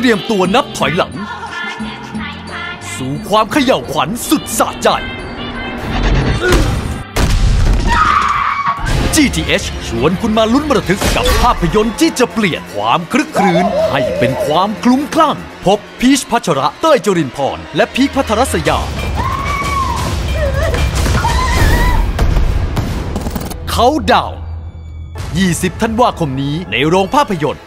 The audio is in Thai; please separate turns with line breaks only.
รียมตัวนับถอยหลังสู่ความเขย่าวขวัญสุดสะใจ GTH ชวนคุณมาลุ้นระทึกกับภาพยนตร์ที่จะเปลี่ยนความคลึกครื้นให้เป็นความคลุ้มคลั่งพบพีชพัชระเต้ยจรินพรและพีคภัทรศยาเขาดาว 20 ธันวาคมนี้ในโรงภาพยนตร์